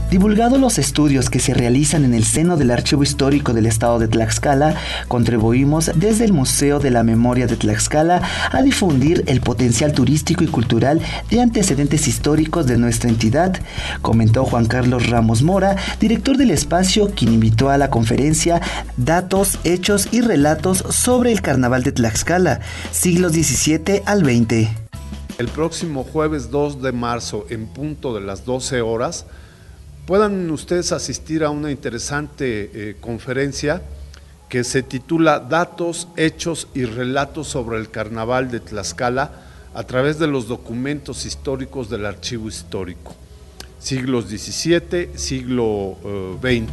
Divulgados los estudios que se realizan en el seno del Archivo Histórico del Estado de Tlaxcala, contribuimos desde el Museo de la Memoria de Tlaxcala a difundir el potencial turístico y cultural de antecedentes históricos de nuestra entidad, comentó Juan Carlos Ramos Mora, director del espacio, quien invitó a la conferencia Datos, Hechos y Relatos sobre el Carnaval de Tlaxcala, siglos XVII al XX. El próximo jueves 2 de marzo, en punto de las 12 horas, puedan ustedes asistir a una interesante conferencia que se titula Datos, Hechos y Relatos sobre el Carnaval de Tlaxcala a través de los documentos históricos del Archivo Histórico, siglos XVII, siglo XX.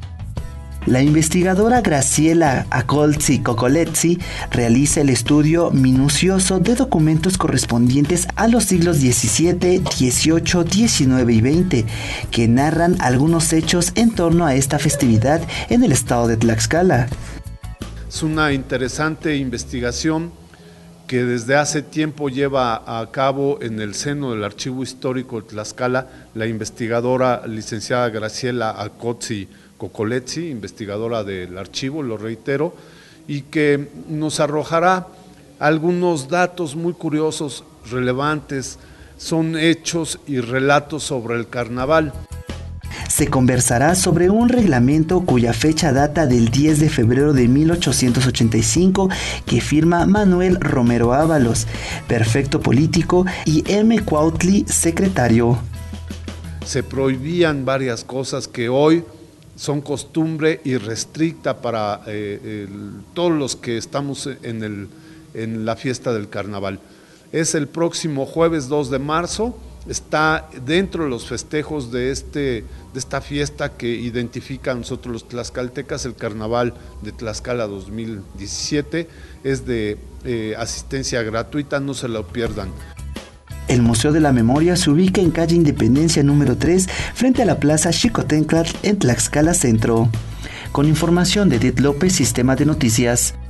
La investigadora Graciela Acolzi Cocoletzi realiza el estudio minucioso de documentos correspondientes a los siglos XVII, XVIII, XIX y XX, que narran algunos hechos en torno a esta festividad en el estado de Tlaxcala. Es una interesante investigación que desde hace tiempo lleva a cabo en el seno del Archivo Histórico de Tlaxcala la investigadora licenciada Graciela Acolzi Cocoletzi, investigadora del archivo, lo reitero, y que nos arrojará algunos datos muy curiosos, relevantes, son hechos y relatos sobre el carnaval. Se conversará sobre un reglamento cuya fecha data del 10 de febrero de 1885 que firma Manuel Romero Ábalos, prefecto político, y M. Cuautli, secretario. Se prohibían varias cosas que hoy son costumbre irrestricta para todos los que estamos en la fiesta del carnaval. Es el próximo jueves 2 de marzo, está dentro de los festejos de esta fiesta que identifica a nosotros los tlaxcaltecas, el Carnaval de Tlaxcala 2017, es de asistencia gratuita, no se lo pierdan. El Museo de la Memoria se ubica en calle Independencia número 3, frente a la Plaza Xicotencatl en Tlaxcala Centro. Con información de Edith López, Sistema de Noticias.